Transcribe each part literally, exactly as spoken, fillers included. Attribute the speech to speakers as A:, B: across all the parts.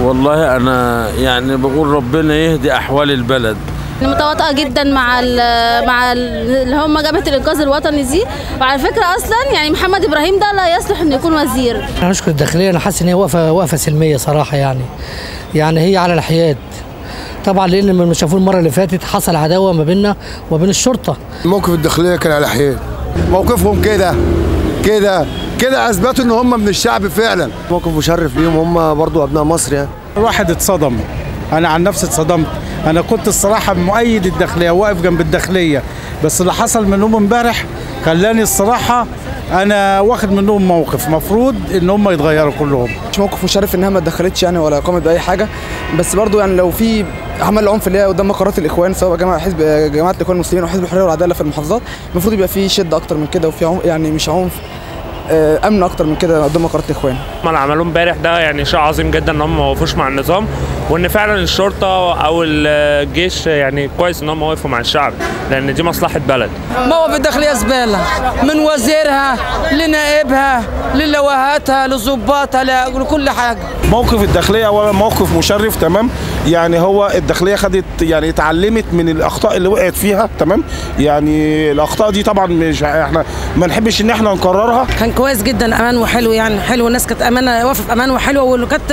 A: والله أنا يعني بقول ربنا يهدي أحوال البلد.
B: متواطئه جدا مع ال مع ال اللي هم جبهه الانقاذ الوطني دي، وعلى فكره اصلا يعني محمد ابراهيم ده لا يصلح انه يكون وزير.
C: انا اشكر الداخليه، انا حاسس ان هي واقفه واقفه سلميه صراحه، يعني يعني هي على الحياد طبعا، لان لما شافوه المره اللي فاتت حصل عداوه ما بيننا وبين الشرطه.
D: موقف الداخليه كان على حياد، موقفهم كده كده كده اثبتوا ان هم من الشعب فعلا.
E: موقف مشرف ليهم، هم برضو ابناء مصر يعني.
F: الواحد اتصدم، انا عن نفسي اتصدمت. انا كنت الصراحه مؤيد الداخليه واقف جنب الداخليه، بس اللي حصل منهم امبارح خلاني الصراحه انا واخد منهم موقف، مفروض ان هم يتغيروا كلهم.
G: مش موقف مشرف انها ما اتدخلتش يعني ولا قامت باي حاجه، بس برضو يعني لو في عمل عنف اللي هي قدام مقرات الاخوان، سواء جماعه حزب جماعه الاخوان المسلمين او حزب الحريه والعداله في المحافظات، المفروض يبقى في شده اكتر من كده، وفي يعني مش عنف، امن اكتر من كده قدام مقرات الاخوان.
H: اللي عملوه امبارح ده يعني شيء عظيم جدا، ان هم ما وقفوش مع النظام، وان فعلا الشرطه او الجيش يعني كويس ان هم وقفوا مع الشعب، لان دي مصلحه بلد.
I: موقف الداخليه زباله، من وزيرها لنائبها للواهاتها لظباطها لكل حاجه.
J: موقف الداخليه اولا موقف مشرف، تمام، يعني هو الداخليه خدت يعني اتعلمت من الاخطاء اللي وقعت فيها، تمام، يعني الاخطاء دي طبعا مش احنا ما نحبش ان احنا نكررها.
I: كان كويس جدا، امان وحلو، يعني حلو، الناس كانت امانه واقفه في امان وحلوه، وكانت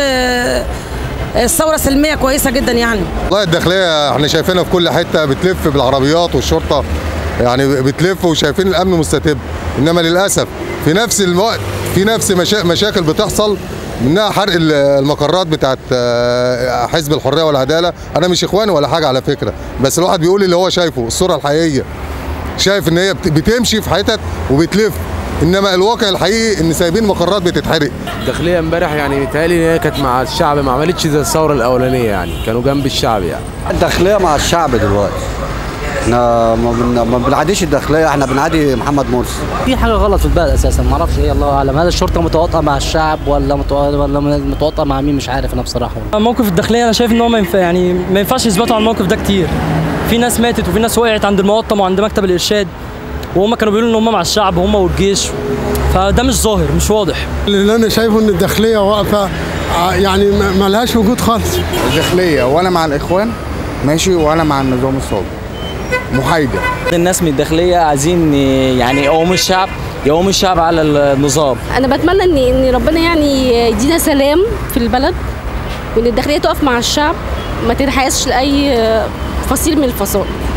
I: الثوره سلميه كويسه جدا يعني.
K: والله الداخليه احنا شايفينها في كل حته، بتلف بالعربيات والشرطه يعني بتلف، وشايفين الامن مستتب، انما للاسف في نفس الوقت في نفس مشا... مشاكل بتحصل، منها حرق المقرات بتاعت حزب الحريه والعداله. انا مش اخواني ولا حاجه على فكره، بس الواحد بيقول اللي هو شايفه، الصوره الحقيقيه، شايف ان هي بتمشي في حتت وبتلف، انما الواقع الحقيقي ان سايبين مقرات بتتحرق.
E: الداخليه امبارح يعني بيتهيألي ان هي كانت مع الشعب، ما عملتش زي الثوره الاولانيه، يعني كانوا جنب الشعب. يعني
L: الداخليه مع الشعب دلوقتي، احنا ما بنعاديش الداخليه، احنا بنعادي محمد مرسي.
C: في حاجه غلط في البلد اساسا، ما اعرفش ايه، الله اعلم. هل الشرطه متواطئه مع الشعب ولا ولا متواطئه مع مين؟ مش عارف انا بصراحه.
M: موقف الداخليه انا شايف ان هو ما ينفع، يعني ما ينفعش يثبتوا على الموقف ده كتير. في ناس ماتت وفي ناس وقعت عند المقطم وعند مكتب الارشاد، وهم كانوا بيقولوا ان هم مع الشعب هم والجيش، فده مش ظاهر، مش واضح.
N: اللي انا شايفه ان الداخليه واقفه يعني ما لهاش وجود خالص.
O: الداخليه ولا مع الاخوان ماشي ولا مع النظام السابق، محايده.
P: الناس من الداخليه عايزين يعني يقوموا الشعب يقوموا الشعب على النظام.
B: انا بتمنى ان ان ربنا يعني يدينا سلام في البلد، وان الداخليه تقف مع الشعب، ما تنحازش لاي فصيل من الفصائل.